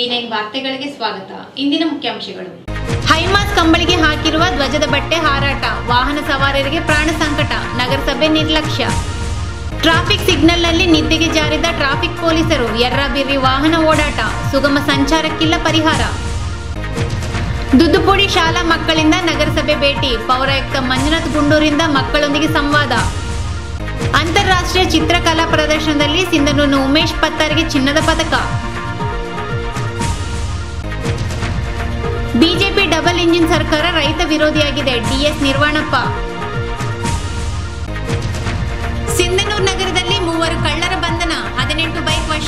ವಿ9 ವಾರ್ತೆಗಳಿಗೆ ಸ್ವಾಗತ. ಇಂದಿನ ಮುಖ್ಯಾಂಶಗಳು. ಹೈಮಾಸ್ ಕಂಬಳಿಗೆ ಹಾಕಿರುವ ಧ್ವಜದ ಬಟ್ಟೆ ಹಾರಾಟ, ವಾಹನ ಸವಾರರಿಗೆ ಪ್ರಾಣ ಸಂಕಟ, ನಗರಸಭೆ ನಿರ್ಲಕ್ಷ್ಯ. ಟ್ರಾಫಿಕ್ ಸಿಗ್ನಲ್ನಲ್ಲಿ ನಿದ್ದೆಗೆ ಜಾರಿದ ಟ್ರಾಫಿಕ್ ಪೊಲೀಸರು, ಎರ್ರಾಬಿರ್ರಿ ವಾಹನ ಓಡಾಟ, ಸುಗಮ ಸಂಚಾರಕ್ಕಿಲ್ಲ ಪರಿಹಾರ. ದುದ್ದುಪುಡಿ ಶಾಲಾ ಮಕ್ಕಳಿಂದ ನಗರಸಭೆ ಭೇಟಿ, ಪೌರಾಯುಕ್ತ ಮಂಜುನಾಥ್ ಗುಂಡೂರಿಂದ ಮಕ್ಕಳೊಂದಿಗೆ ಸಂವಾದ. ಅಂತಾರಾಷ್ಟ್ರೀಯ ಚಿತ್ರಕಲಾ ಪ್ರದರ್ಶನದಲ್ಲಿ ಸಿಂಧನೂರಿನ ಉಮೇಶ್ ಪತ್ತಾರಿಗೆ ಚಿನ್ನದ ಪದಕ. ಬಿಜೆಪಿ ಡಬಲ್ ಇಂಜಿನ್ ಸರ್ಕಾರ ರೈತ ವಿರೋಧಿಯಾಗಿದೆ, ಡಿಎಸ್ ನಿರ್ವಾಣಪ್ಪ. ಸಿಂಧನೂರು ನಗರದಲ್ಲಿ 3 ಕಳ್ಳರ ಬಂಧನ, 18 ಬೈಕ್ ವಶ.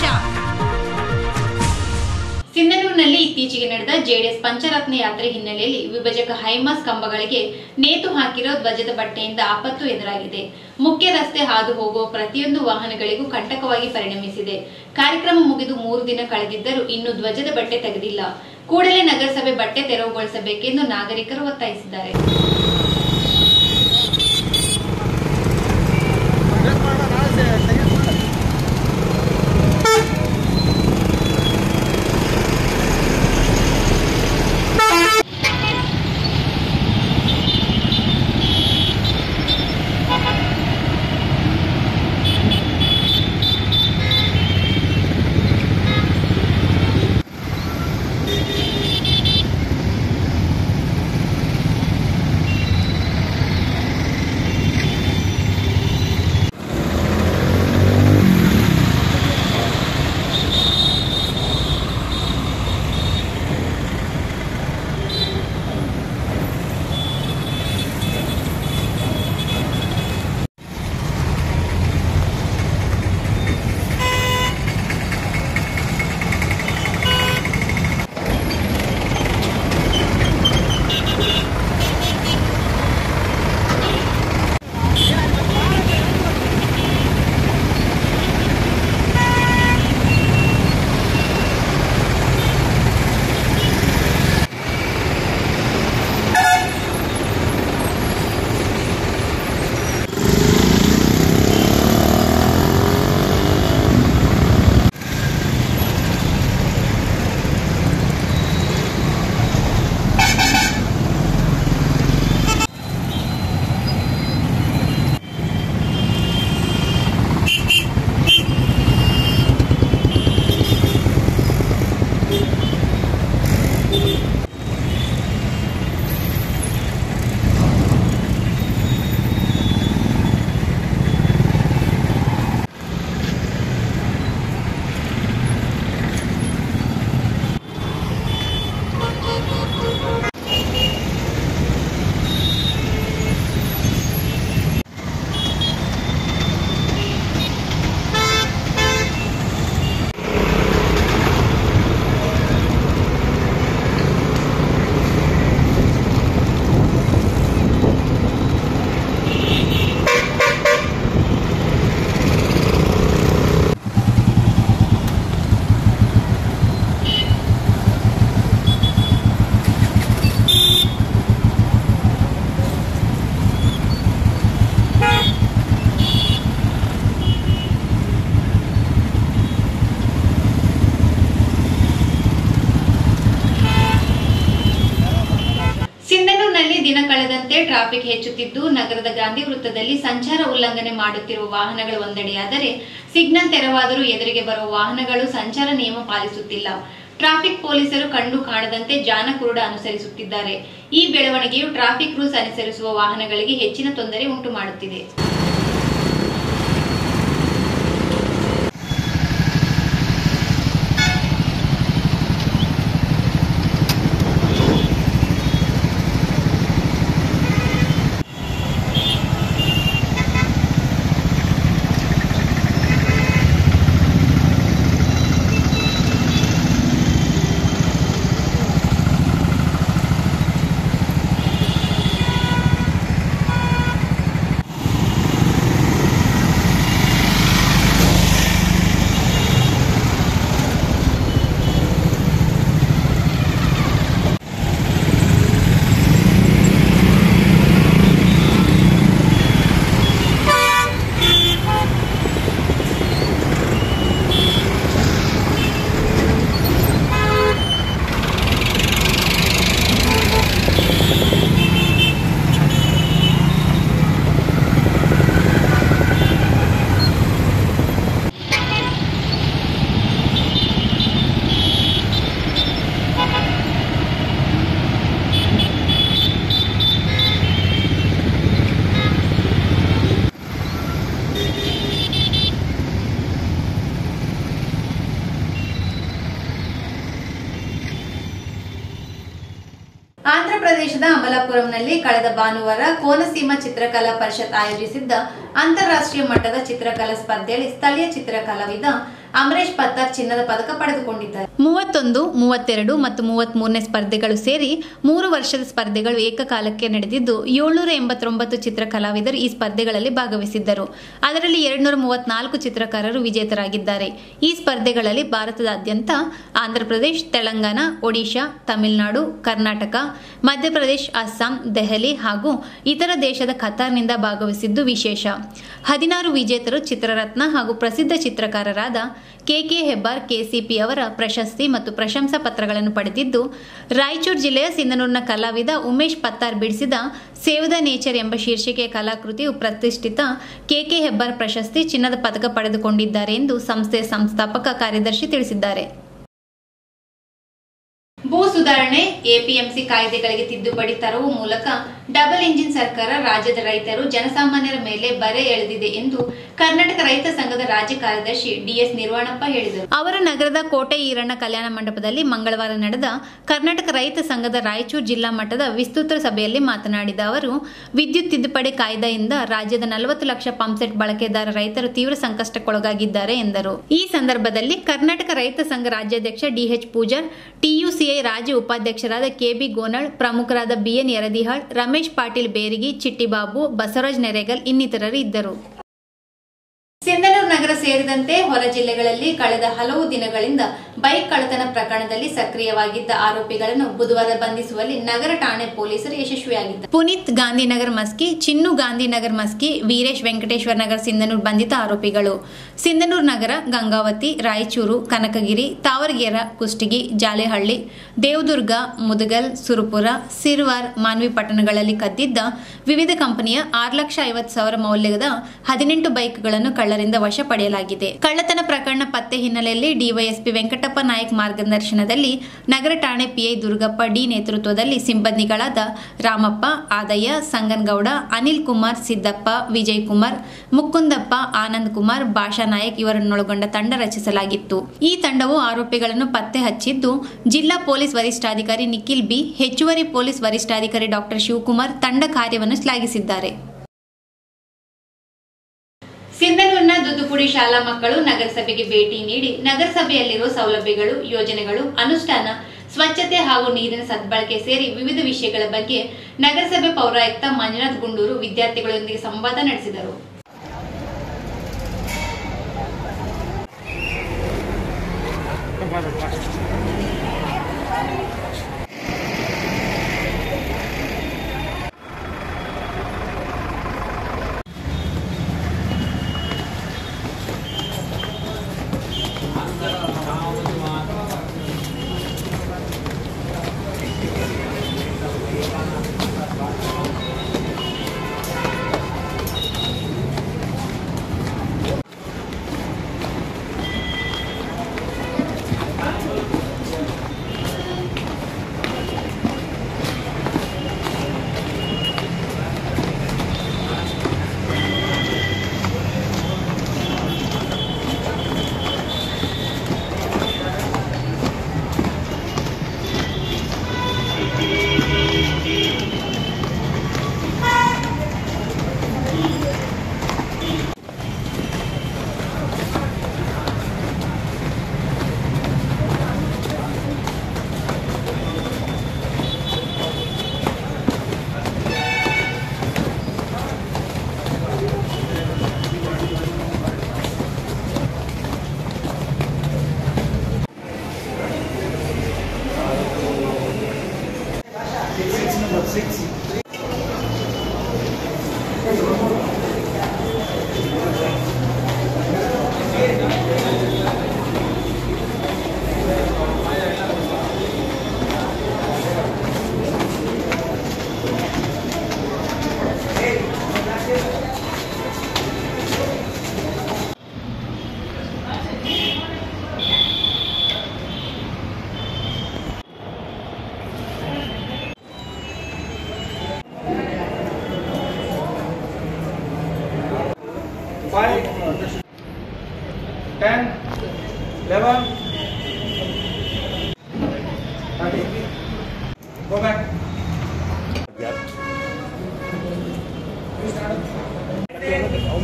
ಸಿಂಧನೂರಿನಲ್ಲಿ ಇತ್ತೀಚೆಗೆ ನಡೆದ ಜೆಡಿಎಸ್ ಪಂಚರತ್ನ ಯಾತ್ರೆ ಹಿನ್ನೆಲೆಯಲ್ಲಿ ವಿಭಜಕ ಹೈಮಾಸ್ ಕಂಬಗಳಿಗೆ ನೇತು ಹಾಕಿರೋ ಧ್ವಜದ ಬಟ್ಟೆಯಿಂದ ಆಪತ್ತು ಎದುರಾಗಿದೆ. ಮುಖ್ಯ ರಸ್ತೆ ಹಾದು ಹೋಗುವ ಪ್ರತಿಯೊಂದು ವಾಹನಗಳಿಗೂ ಕಂಟಕವಾಗಿ ಪರಿಣಮಿಸಿದೆ. ಕಾರ್ಯಕ್ರಮ ಮುಗಿದು 3 ದಿನ ಕಳೆದಿದ್ದರೂ ಇನ್ನೂ ಧ್ವಜದ ಬಟ್ಟೆ ತೆಗೆದಿಲ್ಲ. ಕೂಡಲೇ ನಗರಸಭೆ ಬಟ್ಟೆ ತೆರವುಗೊಳಿಸಬೇಕೆಂದು ನಾಗರಿಕರು ಒತ್ತಾಯಿಸಿದ್ದಾರೆ. ದಿನ ಕಳೆದಂತೆ ಟ್ರಾಫಿಕ್ ಹೆಚ್ಚುತ್ತಿದ್ದು, ನಗರದ ಗಾಂಧಿ ವೃತ್ತದಲ್ಲಿ ಸಂಚಾರ ಉಲ್ಲಂಘನೆ ಮಾಡುತ್ತಿರುವ ವಾಹನಗಳು ಒಂದೆಡೆಯಾದರೆ, ಸಿಗ್ನಲ್ ತೆರವಾದರೂ ಎದುರಿಗೆ ಬರುವ ವಾಹನಗಳು ಸಂಚಾರ ನಿಯಮ ಪಾಲಿಸುತ್ತಿಲ್ಲ. ಟ್ರಾಫಿಕ್ ಪೊಲೀಸರು ಕಂಡು ಕಾಣದಂತೆ ಜಾಣ ಕುರುಡ ಅನುಸರಿಸುತ್ತಿದ್ದಾರೆ. ಈ ಬೆಳವಣಿಗೆಯು ಟ್ರಾಫಿಕ್ ರೂಲ್ಸ್ ಅನುಸರಿಸುವ ವಾಹನಗಳಿಗೆ ಹೆಚ್ಚಿನ ತೊಂದರೆ ಉಂಟು ಮಾಡುತ್ತಿದೆ. ಮಲ್ಕಾಪುರಂನಲ್ಲಿ ಕಳೆದ ಭಾನುವಾರ ಕೋನಸೀಮಾ ಚಿತ್ರಕಲಾ ಪರಿಷತ್ ಆಯೋಜಿಸಿದ್ದ ಅಂತಾರಾಷ್ಟ್ರೀಯ ಮಟ್ಟದ ಚಿತ್ರಕಲಾ ಸ್ಪರ್ಧೆಯಲ್ಲಿ ಸ್ಥಳೀಯ ಚಿತ್ರಕಲಾವಿದ ಅಮರೇಶ್ ಪತ್ತಾರ್ ಚಿನ್ನದ ಪದಕ ಪಡೆದುಕೊಂಡಿದ್ದಾರೆ. 31, 32 ಮತ್ತು 33ನೇ ಸ್ಪರ್ಧೆಗಳು ಸೇರಿ 3 ವರ್ಷದ ಸ್ಪರ್ಧೆಗಳು ಏಕಕಾಲಕ್ಕೆ ನಡೆದಿದ್ದು 789 ಚಿತ್ರಕಲಾವಿದರು ಈ ಸ್ಪರ್ಧೆಗಳಲ್ಲಿ ಭಾಗವಹಿಸಿದ್ದರು. ಅದರಲ್ಲಿ 234 ಚಿತ್ರಕಾರರು ವಿಜೇತರಾಗಿದ್ದಾರೆ. ಈ ಸ್ಪರ್ಧೆಗಳಲ್ಲಿ ಭಾರತದಾದ್ಯಂತ ಆಂಧ್ರಪ್ರದೇಶ, ತೆಲಂಗಾಣ, ಒಡಿಶಾ, ತಮಿಳುನಾಡು, ಕರ್ನಾಟಕ, ಮಧ್ಯಪ್ರದೇಶ, ಅಸ್ಸಾಂ, ದೆಹಲಿ ಹಾಗೂ ಇತರ ದೇಶದ ಕತಾರ್ನಿಂದ ಭಾಗವಹಿಸಿದ್ದು ವಿಶೇಷ. 16 ವಿಜೇತರು ಚಿತ್ರರತ್ನ ಹಾಗೂ ಪ್ರಸಿದ್ಧ ಚಿತ್ರಕಾರರಾದ ಕೆ.ಕೆ. ಹೆಬ್ಬಾರ್, ಕೆಸಿಪಿ ಅವರ ಪ್ರಶಸ್ತಿ ಮತ್ತು ಪ್ರಶಂಸಾ ಪತ್ರಗಳನ್ನು ಪಡೆದಿದ್ದು, ರಾಯಚೂರು ಜಿಲ್ಲೆಯ ಸಿಂಧನೂರಿನ ಕಲಾವಿದ ಉಮೇಶ್ ಪತ್ತಾರ್ ಬಿಡಿಸಿದ ಸೇವ್ ದ ನೇಚರ್ ಎಂಬ ಶೀರ್ಷಿಕೆಯ ಕಲಾಕೃತಿಯು ಪ್ರತಿಷ್ಠಿತ ಕೆ.ಕೆ. ಹೆಬ್ಬಾರ್ ಪ್ರಶಸ್ತಿ ಚಿನ್ನದ ಪದಕ ಪಡೆದುಕೊಂಡಿದ್ದಾರೆ ಎಂದು ಸಂಸ್ಥೆಯ ಸಂಸ್ಥಾಪಕ ಕಾರ್ಯದರ್ಶಿ ತಿಳಿಸಿದ್ದಾರೆ. ಭೂ ಸುಧಾರಣೆ ಎಪಿಎಂಸಿ ಕಾಯ್ದೆಗಳಿಗೆ ತಿದ್ದುಪಡಿ ತರುವ ಮೂಲಕ ಡಬಲ್ ಇಂಜಿನ್ ಸರ್ಕಾರ ರಾಜ್ಯದ ರೈತರು ಜನಸಾಮಾನ್ಯರ ಮೇಲೆ ಬರೆ ಎಳೆದಿದೆ ಎಂದು ಕರ್ನಾಟಕ ರೈತ ಸಂಘದ ರಾಜ್ಯ ಕಾರ್ಯದರ್ಶಿ ಡಿಎಸ್ ನಿರ್ವಾಣಪ್ಪ ಹೇಳಿದರು. ಅವರು ನಗರದ ಕೋಟೆ ಈರಣ್ಣ ಕಲ್ಯಾಣ ಮಂಟಪದಲ್ಲಿ ಮಂಗಳವಾರ ನಡೆದ ಕರ್ನಾಟಕ ರೈತ ಸಂಘದ ರಾಯಚೂರು ಜಿಲ್ಲಾ ಮಟ್ಟದ ವಿಸ್ತೃತ ಸಭೆಯಲ್ಲಿ ಮಾತನಾಡಿದ ಅವರು, ವಿದ್ಯುತ್ ತಿದ್ದುಪಡಿ ಕಾಯ್ದೆಯಿಂದ ರಾಜ್ಯದ 40 ಲಕ್ಷ ಪಂಪ್ಸೆಟ್ ಬಳಕೆದಾರ ರೈತರು ತೀವ್ರ ಸಂಕಷ್ಟಕ್ಕೊಳಗಾಗಿದ್ದಾರೆ ಎಂದರು. ಈ ಸಂದರ್ಭದಲ್ಲಿ ಕರ್ನಾಟಕ ರೈತ ಸಂಘ ರಾಜ್ಯಾಧ್ಯಕ್ಷ ಡಿಎಚ್ ಪೂಜಾರ್, ಟಿಯುಸಿಐ ರಾಜ್ಯ ಉಪಾಧ್ಯಕ್ಷರಾದ ಕೆಬಿ ಗೋನಳ್, ಪ್ರಮುಖರಾದ ಬಿಎನ್ ಯರದಿಹಾಳ್, ರಮೇಶ್ ಪಾಟೀಲ್ ಬೇರಿಗಿ, ಚಿಟ್ಟಿಬಾಬು, ಬಸವರಾಜ್ ನೆರೆಗಲ್ ಇನ್ನಿತರರು ಇದ್ದರು. ಸಿಂಧನೂರು ನಗರ ಸೇರಿದಂತೆ ಹೊರ ಜಿಲ್ಲೆಗಳಲ್ಲಿ ಕಳೆದ ಹಲವು ದಿನಗಳಿಂದ ಬೈಕ್ ಕಳ್ಳತನ ಪ್ರಕರಣದಲ್ಲಿ ಸಕ್ರಿಯವಾಗಿದ್ದ ಆರೋಪಿಗಳನ್ನು ಬುಧವಾರ ಬಂಧಿಸುವಲ್ಲಿ ನಗರ ಠಾಣೆ ಪೊಲೀಸರು ಯಶಸ್ವಿಯಾಗಿದ್ದಾರೆ. ಪುನೀತ್ ಗಾಂಧಿನಗರ್ ಮಸ್ಕಿ, ಚಿನ್ನು ಗಾಂಧಿನಗರ್ ಮಸ್ಕಿ, ವೀರೇಶ್ ವೆಂಕಟೇಶ್ವರ ನಗರ ಸಿಂಧನೂರು ಬಂಧಿತ ಆರೋಪಿಗಳು. ಸಿಂಧನೂರು ನಗರ, ಗಂಗಾವತಿ, ರಾಯಚೂರು, ಕನಕಗಿರಿ, ತಾವರಗೆರೆ, ಕುಷ್ಟಗಿ, ಜಾಲೆಹಳ್ಳಿ, ದೇವದುರ್ಗ, ಮುದಗಲ್, ಸುರಪುರ, ಸಿರ್ವಾರ್, ಮಾನ್ವಿ ಪಟ್ಟಣಗಳಲ್ಲಿ ಕದ್ದಿದ್ದ ವಿವಿಧ ಕಂಪನಿಯ 6,50,000 ಮೌಲ್ಯದ 18 ಬೈಕ್ಗಳನ್ನು ಕಳ್ಳರಿಂದ ವಶ ಪಡೆಯಲಾಗಿದೆ. ಕಳ್ಳತನ ಪ್ರಕರಣ ಪತ್ತೆ ಹಿನ್ನೆಲೆಯಲ್ಲಿ ಡಿವೈಎಸ್ಪಿ ವೆಂಕಟಪ್ಪ ನಾಯಕ್ ಮಾರ್ಗದರ್ಶನದಲ್ಲಿ ನಗರ ಠಾಣೆ ಪಿಐ ದುರ್ಗಪ್ಪ ಡಿ ನೇತೃತ್ವದಲ್ಲಿ ಸಿಬ್ಬಂದಿಗಳಾದ ರಾಮಪ್ಪ, ಆದಯ್ಯ, ಸಂಗನಗೌಡ, ಅನಿಲ್ ಕುಮಾರ್, ಸಿದ್ದಪ್ಪ, ವಿಜಯ್ ಕುಮಾರ್, ಮುಕುಂದಪ್ಪ, ಆನಂದ್ ಕುಮಾರ್, ಭಾಷಾ ನಾಯಕ್ ಇವರನ್ನೊಳಗೊಂಡ ತಂಡ ರಚಿಸಲಾಗಿತ್ತು. ಈ ತಂಡವು ಆರೋಪಿಗಳನ್ನು ಪತ್ತೆ ಹಚ್ಚಿದ್ದು ಜಿಲ್ಲಾ ಪೊಲೀಸ್ ವರಿಷ್ಠಾಧಿಕಾರಿ ನಿಖಿಲ್ ಬಿ, ಹೆಚ್ಚುವರಿ ಪೊಲೀಸ್ ವರಿಷ್ಠಾಧಿಕಾರಿ ಡಾಕ್ಟರ್ ಶಿವಕುಮಾರ್ ತಂಡ ಕಾರ್ಯವನ್ನು ಶ್ಲಾಘಿಸಿದ್ದಾರೆ. ಸಿಂಧನೂರಿನ ದುದ್ದುಪುಡಿ ಶಾಲಾ ಮಕ್ಕಳು ನಗರಸಭೆಗೆ ಭೇಟಿ ನೀಡಿ ನಗರಸಭೆಯಲ್ಲಿರುವ ಸೌಲಭ್ಯಗಳು, ಯೋಜನೆಗಳು, ಅನುಷ್ಠಾನ, ಸ್ವಚ್ಛತೆ ಹಾಗೂ ನೀರಿನ ಸದ್ಬಳಕೆ ಸೇರಿ ವಿವಿಧ ವಿಷಯಗಳ ಬಗ್ಗೆ ನಗರಸಭೆ ಪೌರಾಯುಕ್ತ ಮಂಜುನಾಥ್ ಗುಂಡೂರು ವಿದ್ಯಾರ್ಥಿಗಳೊಂದಿಗೆ ಸಂವಾದ ನಡೆಸಿದರು.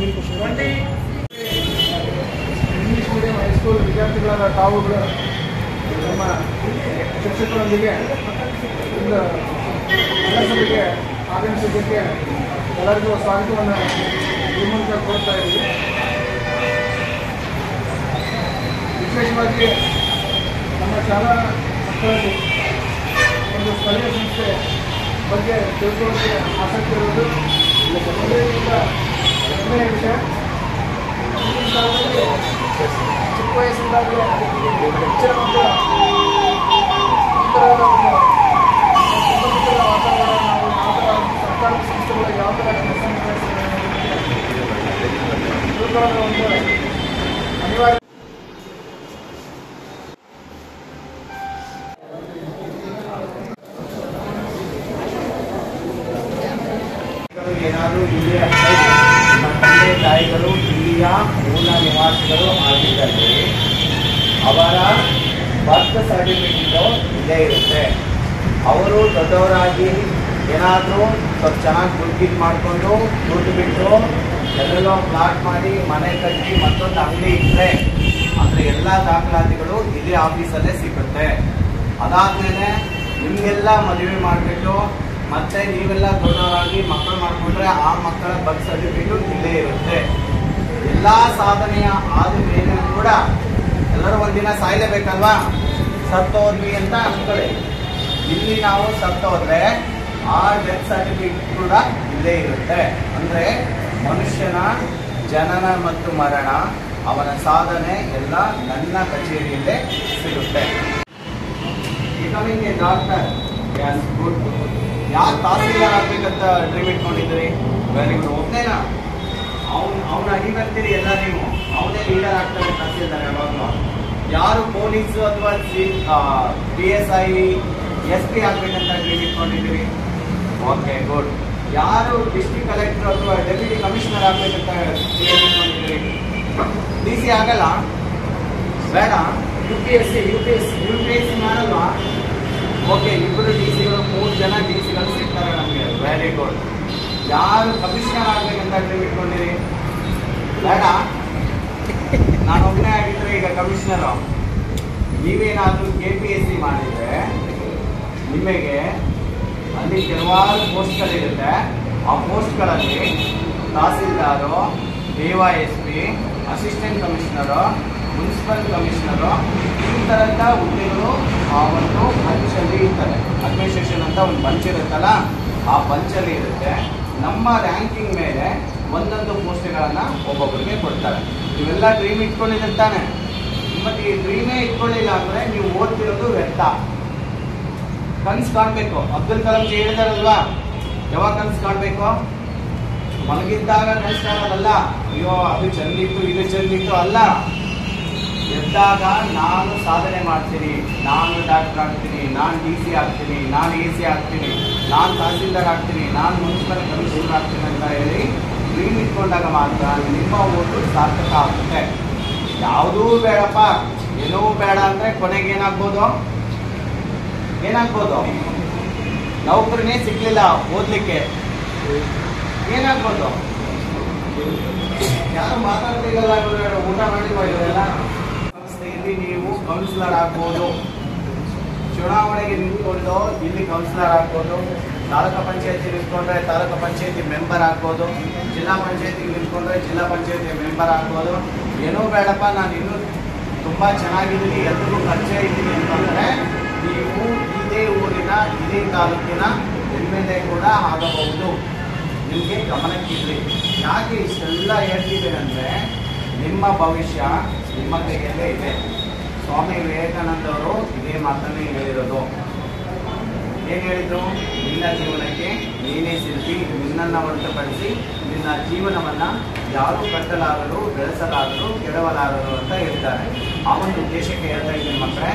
20 ಇಂಗ್ಲೀಷ್ ಮೀಡಿಯಂ ಹೈಸ್ಕೂಲ್ ವಿದ್ಯಾರ್ಥಿಗಳಾದ ತಾವುಗಳು ನಮ್ಮ ಶಿಕ್ಷಕರೊಂದಿಗೆ ಒಂದು ಸಭೆಗೆ ಆಗಮಿಸಿದ್ದಕ್ಕೆ ಎಲ್ಲರಿಗೂ ಸ್ವಾಗತವನ್ನು ಈ ಮೂಲಕ ಕೋರ್ತಾ ಇದ್ದೀವಿ. ವಿಶೇಷವಾಗಿ ನಮ್ಮ ಶಾಲಾ ಮಕ್ಕಳಲ್ಲಿ ಒಂದು ಸ್ಥಳೀಯ ಸಂಸ್ಥೆ ಬಗ್ಗೆ ತಿಳ್ಕೊಳ್ಳೋಕ್ಕೆ ಆಸಕ್ತಿ ಇರುವುದು ಹೆಮ್ಮೆಯ ವಿಷಯ. ಈಗಿನ ಕಾಲದಲ್ಲಿ ಚಿಕ್ಕ ವಯಸ್ಸಿಂದಾಗಲೇ ಹೆಚ್ಚಿನ ಮಕ್ಕಳ ಸುತ್ತಮುತ್ತಲ ವಾತಾವರಣ ನಾವು ಯಾವ ಥರ ಸರ್ಕಾರದ ಸಂಸ್ಥೆಗಳು ಯಾವ ಥರ ಕೆಲಸ ತಿಳ್ಕೊಳ್ಳೋದು ಒಂದು ಅನಿವಾರ್ಯ. ಏನಾದರೂ ಇಲ್ಲಿಯ ನಮ್ಮ ತಂದೆ ತಾಯಿಗಳು ಇಲ್ಲಿಯ ಮೂಲ ನಿವಾಸಿಗಳು ಆಗಿದ್ದಲ್ಲಿ ಅವರ ಬರ್ತ್ ಸರ್ಟಿಫಿಕೇಟು ಇಲ್ಲೇ ಇರುತ್ತೆ. ಅವರು ದೊಡ್ಡವರಾಗಿ ಏನಾದರೂ ಸ್ವಲ್ಪ ಚೆನ್ನಾಗಿ ದುಡ್ಡು ಮಾಡಿಕೊಂಡು ದುಡ್ಡು ಬಿಟ್ಟು ಎಲ್ಲೆಲ್ಲೋ ಪ್ಲಾಟ್ ಮಾಡಿ ಮನೆ ಕಟ್ಟಿ ಮತ್ತೊಂದು ಅಂಗಡಿ ಇಟ್ಟರೆ ಅಂದರೆ ಎಲ್ಲ ದಾಖಲಾತಿಗಳು ಇದೇ ಆಫೀಸಲ್ಲೇ ಸಿಗುತ್ತೆ. ಅದಾದಮೇಲೆ ನಿಮಗೆಲ್ಲ ಮದುವೆ ಮಾಡಿಬಿಟ್ಟು ಮತ್ತೆ ನೀವೆಲ್ಲ ದೊಡ್ಡವರಾಗಿ ಮಕ್ಕಳು ಮಾಡಿಕೊಂಡ್ರೆ ಆ ಮಕ್ಕಳ ಬರ್ತ್ ಸರ್ಟಿಫಿಕೇಟು ಇಲ್ಲೇ ಇರುತ್ತೆ. ಎಲ್ಲ ಸಾಧನೆಯ ಆದ ಮೇಲೆ ಕೂಡ ಎಲ್ಲರೂ ಒಂದಿನ ಸಾಯಲೇಬೇಕಲ್ವಾ? ಸತ್ತೋದ್ವಿ ಅಂತ ಅನ್ಕೊಳ್ಳಿ. ಇಲ್ಲಿ ನಾವು ಸತ್ತೋದ್ರೆ ಆ ಡೆತ್ ಸರ್ಟಿಫಿಕೇಟ್ ಕೂಡ ಇಲ್ಲೇ ಇರುತ್ತೆ. ಅಂದರೆ ಮನುಷ್ಯನ ಜನನ ಮತ್ತು ಮರಣ, ಅವನ ಸಾಧನೆ ಎಲ್ಲ ನನ್ನ ಕಚೇರಿಯಲ್ಲೇ ಸಿಗುತ್ತೆ. Becoming a doctor as good. ಯಾರು ತಹಸೀಲ್ದಾರ್ ಆಗ್ಬೇಕಂತ ಡ್ರೀಮ್ ಇಟ್ಕೊಂಡಿದ್ದೀರಿ? Very good. ಒಬ್ಬನೇನಾ ಅವ್ನ ಅಡಿಬರ್ತೀರಿ ಎಲ್ಲ ನೀವು. ಅವನೇ ಲೀಡರ್ ಆಗ್ತಾನೆ ತಹಸೀಲ್ದಾರ್ ಯಾವಾಗಲೂ. ಯಾರು ಪೊಲೀಸು ಅಥವಾ PSI SP ಆಗ್ಬೇಕಂತ ಡ್ರೀಮ್ ಇಟ್ಕೊಂಡಿದ್ದೀರಿ? Okay, good. ಯಾರು ಡಿಸ್ಟ್ರಿಕ್ಟ್ ಕಲೆಕ್ಟರ್ ಅಥವಾ ಡೆಪ್ಯೂಟಿ ಕಮಿಷನರ್ ಆಗ್ಬೇಕಂತ ಡ್ರೀಮ್ ಇಟ್ಕೊಂಡಿದ್ದೀರಿ? DC ಆಗಲ್ಲ? ಬೇಡ. UPSC ಮಾಡಲ್ವಾ? ಓಕೆ, ಇಬ್ಬರು DC-ಗಳು 3 ಜನ DC-ಗಳು ಸಿಗ್ತಾರೆ ನಮಗೆ. Very good. ಯಾರು ಕಮಿಷನರ್ ಆಗ್ಬೇಕಂತ ಡ್ರೀಮ್ ಇಟ್ಕೊಂಡಿರಿ? ಬೇಡ. ನಾನು ಒಬ್ಬನೇ ಆಗಿದ್ರೆ ಈಗ ಕಮಿಷನರು. ನೀವೇನಾದರೂ KPSC ಮಾಡಿದರೆ ನಿಮಗೆ ಅಲ್ಲಿ ಕೆಲವಾರು ಪೋಸ್ಟ್ಗಳಿರುತ್ತೆ. ಆ ಪೋಸ್ಟ್ಗಳಲ್ಲಿ tahsildar, DYSP, assistant commissioner, municipal commissioner, ಈ ಥರದ ಹುದ್ದೆಗಳು ಆ ಒಂದು ಬಂಚಲ್ಲಿ ಇರ್ತಾರೆ. ಅಡ್ಮಿನಿಸ್ಟ್ರೇಷನ್ ಅಂತ ಒಂದು ಬಂಚ್ ಇರುತ್ತಲ್ಲ, ಆ ಬಂಚಲ್ಲಿ ಇರುತ್ತೆ. ನಮ್ಮ ರ್ಯಾಂಕಿಂಗ್ ಮೇಲೆ ಒಂದೊಂದು ಪೋಸ್ಟ್ಗಳನ್ನು ಒಬ್ಬೊಬ್ಬರಿಗೆ ಕೊಡ್ತಾರೆ. ಇವೆಲ್ಲ ಡ್ರೀಮ್ ಇಟ್ಕೊಂಡಿರ್ತಾನೆ. ಮತ್ತು ಈ ಡ್ರೀಮೇ ಇಟ್ಕೊಳ್ಳಿಲ್ಲ ಅಂದರೆ ನೀವು ಓದ್ತಿರೋದು ವ್ಯರ್ಥ. ಕನಸು ಕಾಣಬೇಕು. ಅಬ್ದುಲ್ ಕಲಾಂ ಜಿ ಹೇಳಿದಾರಲ್ವಾ, ಯಾವಾಗ ಕನಸು ಕಾಣಬೇಕು? ಮಲಗಿದ್ದಾಗ ಕನಸು ಕಾಣೋದಲ್ಲ. ಅಯ್ಯೋ ಅದು ಚೆಂದಿತ್ತು, ಇದು ಚೆಂದಿತ್ತು ಅಲ್ಲ. ಎದ್ದಾಗ ನಾನು ಸಾಧನೆ ಮಾಡ್ತೀನಿ, ನಾನು ಡಾಕ್ಟರ್ ಆಗ್ತೀನಿ, ನಾನು DC ಆಗ್ತೀನಿ, ನಾನು AC ಆಗ್ತೀನಿ, ನಾನು ತಹಸೀಲ್ದಾರ್ ಆಗ್ತೀನಿ, ನಾನು ಮುನ್ಸಿಪಲ್ ಕಮಿಷನರ್ ಆಗ್ತೀನಿ ಅಂತ ಹೇಳಿ ಡ್ರೀಮ್ ಇಟ್ಕೊಂಡಾಗ ಮಾತ್ರ ನಿಮ್ಮ ಓಟು ಸಾರ್ಥಕ ಆಗುತ್ತೆ. ಯಾವುದೂ ಬೇಡಪ್ಪ, ಏನೂ ಬೇಡ ಅಂದರೆ ಕೊನೆಗೆ ಏನಾಗ್ಬೋದು? ನೌಕರಿನೇ ಸಿಗ್ಲಿಲ್ಲ ಓದ್ಲಿಕ್ಕೆ, ಏನಾಗ್ಬೋದು? ಯಾರು ಮಾತಾಡ್ತಿಲ್ಲ, ಊಟ ಮಾಡಿಲ್ವ? ಇವರೆಲ್ಲ ಸಂಸ್ಥೆಯಲ್ಲಿ ನೀವು ಕೌನ್ಸಿಲರ್ ಆಗ್ಬೋದು. ಚುನಾವಣೆಗೆ ನಿಂತ್ಕೊಂಡು ಇಲ್ಲಿ ಕೌನ್ಸಿಲರ್ ಆಗ್ಬೋದು. ತಾಲೂಕು ಪಂಚಾಯತಿ ನಿಂತ್ಕೊಂಡ್ರೆ ತಾಲೂಕು ಪಂಚಾಯತಿ ಮೆಂಬರ್ ಆಗ್ಬೋದು. ಜಿಲ್ಲಾ ಪಂಚಾಯತಿಗೆ ನಿಂತ್ಕೊಂಡ್ರೆ ಜಿಲ್ಲಾ ಪಂಚಾಯತಿ ಮೆಂಬರ್ ಆಗ್ಬೋದು. ಏನೂ ಬೇಡಪ್ಪ, ನಾನು ಇನ್ನೂ ತುಂಬ ಚೆನ್ನಾಗಿದ್ದೀನಿ, ಎಲ್ರಿಗೂ ಪರಿಚಯ ಇದ್ದೀನಿ ಅಂತಂದರೆ ನೀವು ಇದೇ ಊರಿನ ಇದೇ ತಾಲೂಕಿನ MLA ಕೂಡ ಆಗಬಹುದು. ನಿಮಗೆ ಗಮನಕ್ಕಿರಲಿ. ಯಾಕೆ ಇಷ್ಟೆಲ್ಲ ಹೇಳ್ತಿದ್ದೇನೆ ಅಂದರೆ ನಿಮ್ಮ ಭವಿಷ್ಯ ನಿಮ್ಮ ಕೈಯಲ್ಲೇ ಇದೆ. ಸ್ವಾಮಿ ವಿವೇಕಾನಂದವರು ಇದೇ ಮಾತನ್ನೇ ಹೇಳಿರೋದು. ಏನು ಹೇಳಿದ್ರು? ನಿನ್ನ ಜೀವನಕ್ಕೆ ನೀನೇ ಶಿಲ್ಪಿ, ನಿನ್ನನ್ನು ಹೊರತುಪಡಿಸಿ ನಿನ್ನ ಜೀವನವನ್ನು ಯಾರೂ ಕಟ್ಟಲಾರರು, ಬೆಳೆಸಲಾರರು, ಕೆಡವಲಾರರು ಅಂತ ಹೇಳ್ತಾರೆ. ಆ ಒಂದು ಉದ್ದೇಶಕ್ಕೆ ಹೇಳ್ತಾ ಇದ್ದೀನಿ ಮಕ್ಕಳೇ.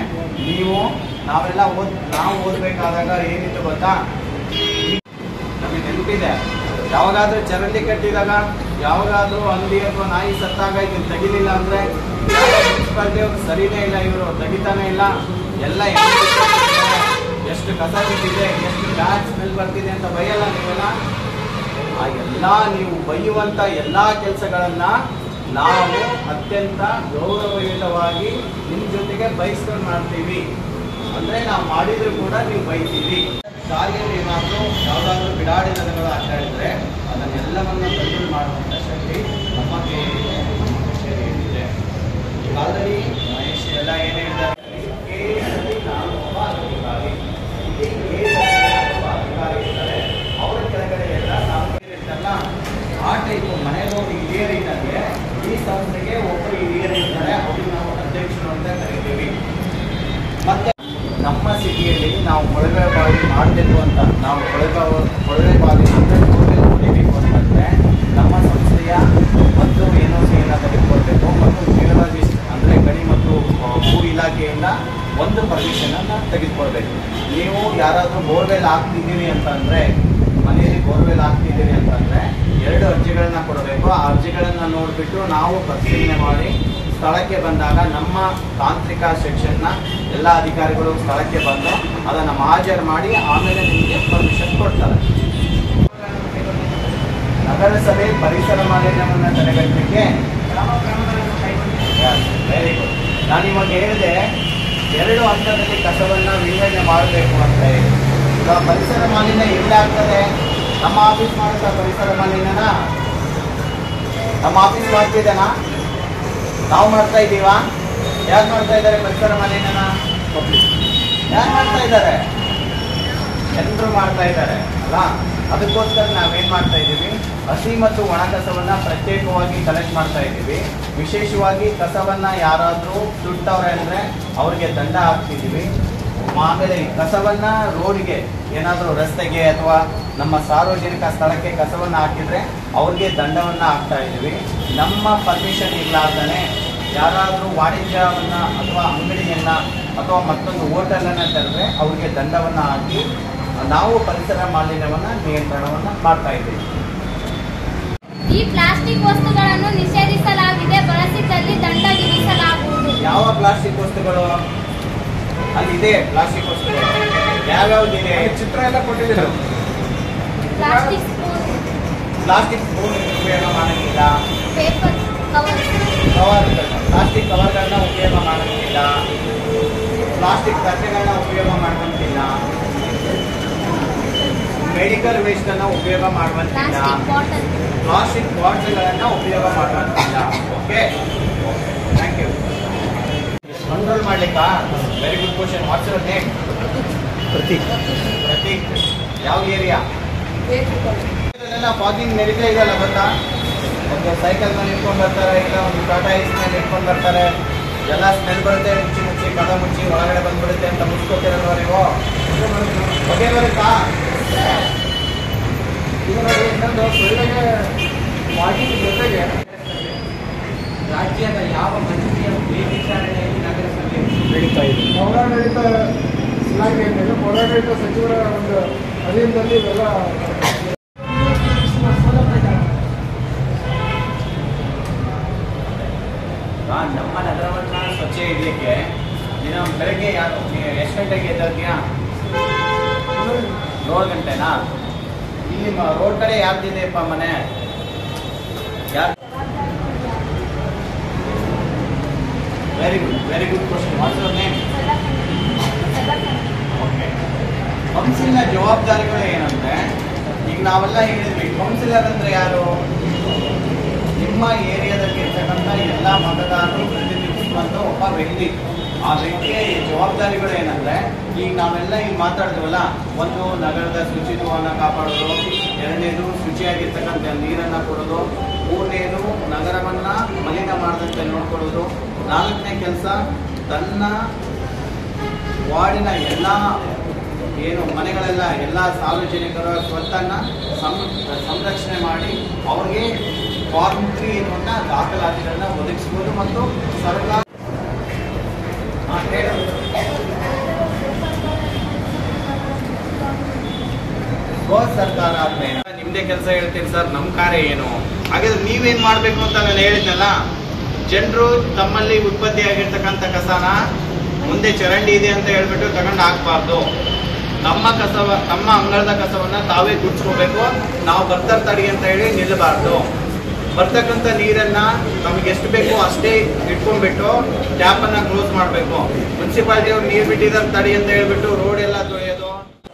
ನಾವು ಓದಬೇಕಾದಾಗ ಏನಿತ್ತು ಗೊತ್ತಾ? ನಮಗೆ ನೆನಪಿದೆ, ಯಾವಾಗಾದ್ರೂ ಚರಂಡಿ ಕಟ್ಟಿದಾಗ, ಯಾವಾಗಾದ್ರೂ ಹಂದಿ ಅಥವಾ ನಾಯಿ ಸತ್ತಾಗ ಇದನ್ನು ತೆಗಿಲಿಲ್ಲ ಅಂದರೆ ಮುನ್ಸಿಪಾಲ್ಟಿ ಅವ್ರು ಸರಿನೇ ಇಲ್ಲ, ಇವರು ತೆಗಿತಾನೆ ಇಲ್ಲ, ಎಲ್ಲ ಎಷ್ಟು ಕಸ ಬಿಟ್ಟಿದೆ, ಎಷ್ಟು ಬ್ಯಾಡ್ ಸ್ಮೆಲ್ ಬರ್ತಿದೆ ಅಂತ ಭಯಲ್ಲ ನೀವೆಲ್ಲ? ಆ ಎಲ್ಲ ನೀವು ಬೈಯುವಂಥ ಎಲ್ಲ ಕೆಲಸಗಳನ್ನ ನಾವು ಅತ್ಯಂತ ಗೌರವಯುತವಾಗಿ ನಿಮ್ಮ ಜೊತೆಗೆ ಬಯಸ್ಕೊಂಡು ಮಾಡ್ತೀವಿ. ಅಂದರೆ ನಾವು ಮಾಡಿದ್ರು ಕೂಡ ನೀವು ಬೈತೀವಿ. ದಾರಿಯಲ್ಲಿ ಏನಾದರೂ ಯಾವುದಾದ್ರೂ ಬಿಡಾಡಿ ದನಗಳು ಆಟ ಆಡಿದ್ರೆ ಅದನ್ನೆಲ್ಲವನ್ನು ಕಂಟ್ರೋಲ್ ಮಾಡುವಂಥ ಶಕ್ತಿ ನಮ್ಮ ಕೈಯಲ್ಲಿದೆ, ನಮ್ಮ ಕಚೇರಿಯಲ್ಲಿದೆ. ಆಲ್ರೆಡಿ ಮಹೇಶ್ ಎಲ್ಲ ಏನು ಹೇಳ್ತಾರೆ, ನಾನು ಒಬ್ಬ ಅಧಿಕಾರಿ, ಅಧಿಕಾರಿ ಇರ್ತಾರೆ, ಅವರ ಕೆಳಗಡೆ ಎಲ್ಲ ನಾವು ಇರ್ತಲ್ಲ ಆ ಟೈಪು ಮನೆಯಲ್ಲೊಂದು ಹಿರಿಯರು ಇದ್ದಂಗೆ ಈ ಸಂಸ್ಥೆಗೆ ಒಬ್ಬರು ಹಿರಿಯರು ಇರ್ತಾರೆ, ಅವ್ರಿಗೆ ನಾವು ಅಧ್ಯಕ್ಷರು ಅಂತ ಕರಿತೀವಿ. ಮತ್ತೆ ನಮ್ಮ ಸಿಟಿಯಲ್ಲಿ ನಾವು ಕೊಳವೆ ಬಾವಿ ಮಾಡಬೇಕು ಅಂತ ನಾವು ಕೊಳವೆ ಬಾವಿ ಅಂದರೆ ಹೊಡಿಬೇಕು ಅಂತಂದರೆ ನಮ್ಮ ಸಂಸ್ಥೆಯ ಮತ್ತು NOCಯನ್ನು ತೆಗೆದುಕೊಳ್ಬೇಕು ಮತ್ತು ಜಿಯೋಲಾಜಿಸ್ಟ್ ಅಂದರೆ ಗಣಿ ಮತ್ತು ಭೂ ಇಲಾಖೆಯಿಂದ ಒಂದು ಪರ್ಮಿಷನನ್ನು ತೆಗೆದುಕೊಳ್ಬೇಕು. ನೀವು ಯಾರಾದರೂ ಬೋರ್ವೆಲ್ ಹಾಕ್ತಿದ್ದೀರಿ ಅಂತಂದರೆ, ಮನೆಯಲ್ಲಿ ಬೋರ್ವೆಲ್ ಹಾಕ್ತಿದ್ದೀರಿ ಅಂತಂದರೆ 2 ಅರ್ಜಿಗಳನ್ನ ಕೊಡಬೇಕು. ಆ ಅರ್ಜಿಗಳನ್ನು ನೋಡಿಬಿಟ್ಟು ನಾವು ಪರಿಶೀಲನೆ ಮಾಡಿ ಸ್ಥಳಕ್ಕೆ ಬಂದಾಗ ನಮ್ಮ ತಾಂತ್ರಿಕ ಸೆಕ್ಷನ್ನ ಎಲ್ಲ ಅಧಿಕಾರಿಗಳು ಸ್ಥಳಕ್ಕೆ ಬಂದು ಅದನ್ನು ಹಾಜರು ಮಾಡಿ ಆಮೇಲೆ ನಿಮಗೆ ಪರ್ಮಿಷನ್ ಕೊಡ್ತಾರೆ. ನಗರಸಭೆ ಪರಿಸರ ಮಾಲಿನ್ಯವನ್ನು ತಡೆಗಟ್ಟಲಿಕ್ಕೆ ವೆರಿ ಗುಡ್. ನಾನು ಇವಾಗ ಹೇಳಿದೆ 2 ಹಂತದಲ್ಲಿ ಕಸವನ್ನು ವಿಂಗಡಣೆ ಮಾಡಬೇಕು ಅಂತ ಹೇಳಿ. ಈಗ ಪರಿಸರ ಮಾಲಿನ್ಯ ಎಲ್ಲಿ ಆಗ್ತದೆ? ನಮ್ಮ ಆಫೀಸ್ ಮಾಡುತ್ತಾ ಪರಿಸರ ಮಾಲಿನ್ಯನ? ನಮ್ಮ ಆಫೀಸ್ ಮಾಡ್ತಿದ್ದೇನಾ? ನಾವು ಮಾಡ್ತಾ ಇದ್ದೀವಾ? ಯಾರು ಮಾಡ್ತಾ ಇದ್ದಾರೆ ಪರಿಸರ ಮಾಲಿನ್ಯನ? ಯಾರು ಮಾಡ್ತಾ ಇದ್ದಾರೆ? ಜನರು ಮಾಡ್ತಾ ಇದ್ದಾರೆ ಅಲ್ಲ. ಅದಕ್ಕೋಸ್ಕರ ನಾವೇನು ಮಾಡ್ತಾ ಇದ್ದೀವಿ, ಹಸಿ ಮತ್ತು ಒಣ ಕಸವನ್ನು ಪ್ರತ್ಯೇಕವಾಗಿ ಕಲೆಕ್ಟ್ ಮಾಡ್ತಾ ಇದ್ದೀವಿ. ವಿಶೇಷವಾಗಿ ಕಸವನ್ನು ಯಾರಾದರೂ ಸುಟ್ಟವ್ರೆ ಅಂದರೆ ಅವ್ರಿಗೆ ದಂಡ ಹಾಕ್ತಿದ್ದೀವಿ. ಆಮೇಲೆ ಕಸವನ್ನು ರೋಡಿಗೆ ಏನಾದರೂ ರಸ್ತೆಗೆ ಅಥವಾ ನಮ್ಮ ಸಾರ್ವಜನಿಕ ಸ್ಥಳಕ್ಕೆ ಕಸವನ್ನು ಹಾಕಿದರೆ ಅವ್ರಿಗೆ ದಂಡವನ್ನು ಹಾಕ್ತಾ ಇದ್ದೀವಿ. ನಮ್ಮ ಪರ್ಮಿಷನ್ ಇರಲಾರ್ದೇ ಯಾರಾದರೂ ವಾಣಿಜ್ಯವನ್ನು ಅಥವಾ ಅಂಗಡಿಯನ್ನು ಅಥವಾ ಮತ್ತೊಂದು ಹೋಟೆಲನ್ನು ತೆರೆದ್ರೆ ಅವ್ರಿಗೆ ದಂಡವನ್ನು ಹಾಕಿ ನಾವು ಪರಿಸರ ಮಾಲಿನ್ಯವನ್ನು ನಿಯಂತ್ರಣವನ್ನು ಮಾಡ್ತಾ ಇದ್ದೀವಿ. ಈ ಪ್ಲಾಸ್ಟಿಕ್ ವಸ್ತುಗಳನ್ನು ನಿಷೇಧಿಸಲಾಗಿದೆ, ಬಳಸಿದಲ್ಲಿ ದಂಡ ವಿಧಿಸಲಾಗುವುದು. ಯಾವ ಪ್ಲಾಸ್ಟಿಕ್ ವಸ್ತುಗಳು ಅಲ್ಲಿದೆ? ಪ್ಲಾಸ್ಟಿಕ್ ವಸ್ತುಗಳು ಯಾವ್ಯಾವ್ದಿದೆ? ಚಿತ್ರ ಎಲ್ಲ ಕೊಟ್ಟಿದ್ದೀರ. ಪ್ಲಾಸ್ಟಿಕ್ ಸ್ಪೂನ್, ಪ್ಲಾಸ್ಟಿಕ್ ಸ್ಪೂನ್ ಉಪಯೋಗ ಮಾಡೋಂಗಿಲ್ಲ. ಪೇಪರ್ ಕವರ್, ಪ್ಲಾಸ್ಟಿಕ್ ಕವರ್ಗಳನ್ನ ಉಪಯೋಗ ಮಾಡೋಂಗಿಲ್ಲ. ಪ್ಲಾಸ್ಟಿಕ್ ತಟ್ಟೆಗಳನ್ನ ಉಪಯೋಗ ಮಾಡುವಂತಿಲ್ಲ. ಮೆಡಿಕಲ್ ವೇಸ್ಟ್ ಅನ್ನು ಉಪಯೋಗ ಮಾಡುವಂತಿಲ್ಲ. ಪ್ಲಾಸ್ಟಿಕ್ ಬಾಟಲ್ಗಳನ್ನ ಉಪಯೋಗ ಮಾಡುವಂತಿಲ್ಲ. Okay, thank you. ಕಂಟ್ರೋಲ್ ಮಾಡ್ಲಿಕ್ಕಾ? Very good question. What's your name? Prateek. Prateek, ಯಾವ ಏರಿಯಾ? ಫಾಗಿಂಗ್ ನಡೀತಾ ಇದೆಯಲ್ಲ, ಗೊತ್ತಾ? ಒಂದು ಸೈಕಲ್ ಮೇಲೆ ಇಟ್ಕೊಂಡು ಬರ್ತಾರೆ, ಇಲ್ಲ ಒಂದು ಟಾಟಾ ಏಸ್ ಮೇಲೆ ಇಟ್ಕೊಂಡು ಬರ್ತಾರೆ, ಎಲ್ಲ ಸ್ಮೆಲ್ ಬರುತ್ತೆ, ಮುಚ್ಚಿ ಮುಚ್ಚಿ ಕದ ಮುಚ್ಚಿ ಒಳಗಡೆ ಬಂದ್ಬಿಡುತ್ತೆ ಅಂತ ಮುಚ್ಕೋತಿರಲ್ವ ನೀವು? ಹೊಗೆ ಬರುತ್ತಾ? ಇನ್ನೊಂದು ಸೊಳ್ಳೆಗೆ ಫಾಗಿಂಗ್ ಜೊತೆಗೆ ರಾಜ್ಯದ ಯಾವ ಮಂತ್ರಿಯ ಮೇಲ್ವಿಚಾರಣೆಯಲ್ಲಿ ನಗರಸಭೆ ನಡೀತಾ ಇದೆ? ಪೌರಾಡಳಿತ ಇಲಾಖೆಯಲ್ಲಿ ಪೌರಾಡಳಿತ ಸಚಿವರ ಒಂದು ಅಧೀನದಲ್ಲಿ ಇವೆಲ್ಲ ನಮ್ಮ ನಗರವನ್ನು ಸ್ವಚ್ಛ ಇಡಲಿಕ್ಕೆ ನೀನು ಬೆಳಗ್ಗೆ ಎಷ್ಟು ಗಂಟೆಗೆ ಎದ್ದೇಳ್ತೀಯಾ? 7 ಗಂಟೆನಾ? ಇಲ್ಲಿ ರೋಡ್ ಕಡೆ ಯಾರ್ದಿದೆಯಪ್ಪ ಮನೆ? ಯಾರು? Very good question. What's your name? Okay. ಕೌನ್ಸಿಲ್ನ ಜವಾಬ್ದಾರಿಗಳು ಏನಂದ್ರೆ, ಈಗ ನಾವೆಲ್ಲ ಹೇಳಿದ್ವಿ, ಕೌನ್ಸಿಲರ್ ಅಂದ್ರೆ ಯಾರು? ನಿಮ್ಮ ಏರಿಯಾದಲ್ಲಿ ಇರ್ತಕ್ಕಂಥ ಎಲ್ಲ ಮತದಾರರು ಪ್ರತಿನಿಧಿಸುವಂಥ ಒಬ್ಬ ವ್ಯಕ್ತಿ. ಆ ವ್ಯಕ್ತಿಯ ಜವಾಬ್ದಾರಿಗಳು ಏನಂದ್ರೆ, ಈಗ ನಾವೆಲ್ಲ ಈಗ ಮಾತಾಡ್ತೀವಲ್ಲ, ಒಂದು ನಗರದ ಶುಚಿತ್ವವನ್ನು ಕಾಪಾಡೋದು, 2ನೇದು ಶುಚಿಯಾಗಿರ್ತಕ್ಕಂಥ ನೀರನ್ನು ಕೊಡೋದು, 3ನೇದು ನಗರವನ್ನು ಮಲಿನ ಮಾಡದಂತೆ ನೋಡ್ಕೊಳ್ಳೋದು, 4ನೇ ಕೆಲಸ ತನ್ನ ವಾರ್ಡಿನ ಎಲ್ಲ ಏನು ಮನೆಗಳೆಲ್ಲ ಎಲ್ಲ ಸಾರ್ವಜನಿಕರ ಸ್ವತ್ತನ್ನು ಸಂರಕ್ಷಣೆ ಮಾಡಿ ಅವ್ರಿಗೆ ಫಾರ್ಮ್ 3 ಎನ್ನುವಂಥ ದಾಖಲಾತಿಗಳನ್ನ ಒದಗಿಸ್ಬೋದು. ಮತ್ತು ಸರ್ಕಾರ ಸರ್ಕಾರ ಆದ್ಮೇಲೆ ನಿಮ್ದೇ ಕೆಲಸ ಹೇಳ್ತೀನಿ ಸರ್, ನಮ್ಮ ಕಾರ್ಯ ಏನು? ಹಾಗಾದ್ರೆ ನೀವೇನ್ ಮಾಡ್ಬೇಕು ಅಂತ ನಾನು ಹೇಳಿದ್ನಲ್ಲ, ಜನರು ತಮ್ಮಲ್ಲಿ ಉತ್ಪತ್ತಿ ಆಗಿರ್ತಕ್ಕಂಥ ಕಸನ ಮುಂದೆ ಚರಂಡಿ ಇದೆ ಅಂತ ಹೇಳ್ಬಿಟ್ಟು ತಗೊಂಡು ಹಾಕ್ಬಾರ್ದು. ನಮ್ಮ ಅಂಗಳದ ಕಸವನ್ನ ತಾವೇ ಗುಡ್ಸ್ಕೋಬೇಕು. ನಾವು ಬರ್ತಾರ ತಡಿ ಅಂತ ಹೇಳಿ ನಿಲ್ಲಬಾರ್ದು. ಬರ್ತಕ್ಕಂಥ ನೀರನ್ನ ನಮ್ಗೆ ಎಷ್ಟು ಬೇಕೋ ಅಷ್ಟೇ ಇಟ್ಕೊಂಡ್ಬಿಟ್ಟು ಟ್ಯಾಪ್ ಅನ್ನ ಕ್ಲೋಸ್ ಮಾಡಬೇಕು. ಮುನ್ಸಿಪಾಲಿಟಿ ಅವ್ರು ನೀರು ಬಿಟ್ಟಿದ್ದಾರೆ ತಡಿ ಅಂತ ಹೇಳ್ಬಿಟ್ಟು ರೋಡ್ ಎಲ್ಲ ತೊಳೆಯೋದು.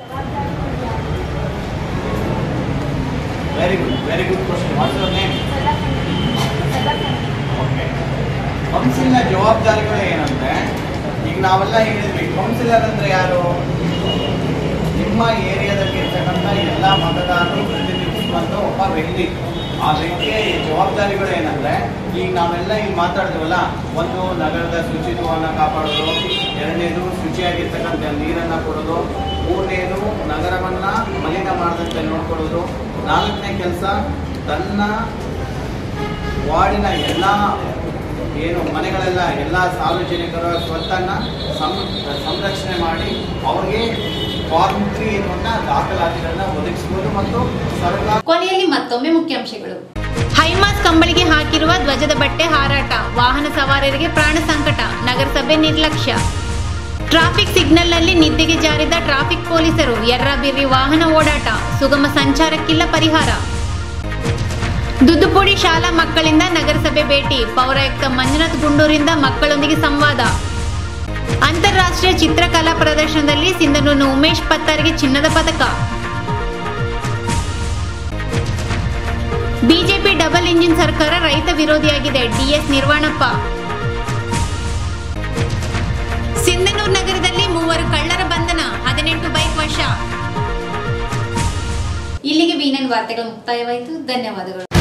Very good question. What's your name? Okay. ಕೌನ್ಸಿಲ್ನ ಜವಾಬ್ದಾರಿಗಳು ಏನಂದ್ರೆ, ಈಗ ನಾವೆಲ್ಲ ಹೇಳಿದ್ವಿ, ಕೌನ್ಸಿಲರ್ ಅಂದ್ರೆ ಯಾರು? ನಿಮ್ಮ ಏರಿಯಾದಲ್ಲಿ ಇರ್ತಕ್ಕಂಥ ಎಲ್ಲ ಮತದಾರರು ಪ್ರತಿನಿಧಿಸುವಂತ ಒಬ್ಬ ವ್ಯಕ್ತಿ. ಆ ವ್ಯಕ್ತಿಯ ಜವಾಬ್ದಾರಿಗಳು ಏನಂದ್ರೆ, ಈಗ ನಾವೆಲ್ಲ ಈಗ ಮಾತಾಡ್ತೀವಲ್ಲ, ಒಂದು ನಗರದ ಶುಚಿತ್ವವನ್ನು ಕಾಪಾಡೋದು, ಎರಡನೇದು ಶುಚಿಯಾಗಿರ್ತಕ್ಕಂಥ ನೀರನ್ನ ಕೊಡೋದು, ಮೂರನೇದು ನಗರವನ್ನ ಮಲಿನ ಮಾಡದಂತೆ ನೋಡ್ಕೊಳ್ಳೋದು, ನಾಲ್ಕನೇ ಕೆಲಸ ತನ್ನ ವಾರ್ಡಿನ ಎಲ್ಲ ಏನು ಮನೆಗಳೆಲ್ಲ ಎಲ್ಲ ಸಾರ್ವಜನಿಕರ ಸ್ವತ್ತನ್ನ ಸಂರಕ್ಷಣೆ ಮಾಡಿ ಅವ್ರಿಗೆ ಫಾರ್ಮ್ 3 ಎನ್ನುವಂತ ದಾಖಲಾತಿಗಳನ್ನ ಒದಗಿಸಬಹುದು. ಮತ್ತು ಸರ್ಕಾರ ಕೊನೆಯಲ್ಲಿ ಮತ್ತೊಮ್ಮೆ ಮುಖ್ಯಾಂಶಗಳು. ಹೈಮಾಸ್ ಕಂಬಳಿಗೆ ಹಾಕಿರುವ ಧ್ವಜದ ಬಟ್ಟೆ ಹಾರಾಟ, ವಾಹನ ಸವಾರರಿಗೆ ಪ್ರಾಣ ಸಂಕಟ, ನಗರಸಭೆ ನಿರ್ಲಕ್ಷ್ಯ. ಟ್ರಾಫಿಕ್ ಸಿಗ್ನಲ್ನಲ್ಲಿ ನಿದ್ದೆಗೆ ಜಾರಿದ ಟ್ರಾಫಿಕ್ ಪೊಲೀಸರು, ಎರ್ರಬಿರ್ರಿ ವಾಹನ ಓಡಾಟ, ಸುಗಮ ಸಂಚಾರಕ್ಕಿಲ್ಲ ಪರಿಹಾರ. ದುದ್ದುಪುಡಿ ಶಾಲಾ ಮಕ್ಕಳಿಂದ ನಗರಸಭೆ ಭೇಟಿ, ಪೌರಾಯುಕ್ತ ಮಂಜುನಾಥ್ ಗುಂಡೂರಿಂದ ಮಕ್ಕಳೊಂದಿಗೆ ಸಂವಾದ. ಅಂತಾರಾಷ್ಟ್ರೀಯ ಚಿತ್ರಕಲಾ ಪ್ರದರ್ಶನದಲ್ಲಿ ಸಿಂಧನೂರಿನ ಉಮೇಶ್ ಪತ್ತಾರ್ಗೆ ಚಿನ್ನದ ಪದಕ. ಬಿಜೆಪಿ ಡಬಲ್ ಇಂಜಿನ್ ಸರ್ಕಾರ ರೈತ ವಿರೋಧಿಯಾಗಿದೆ, ಡಿಎಸ್ ನಿರ್ವಾಣಪ್ಪ. ಸಿಂಧನೂರು ನಗರದಲ್ಲಿ 3 ಕಳ್ಳರ ಬಂಧನ, 18 ಬೈಕ್ ವಶ. ಇಲ್ಲಿಗೆ ಬೀನನ್ ವಾರ್ತೆಗಳು ಮುಕ್ತಾಯವಾಯಿತು. ಧನ್ಯವಾದಗಳು.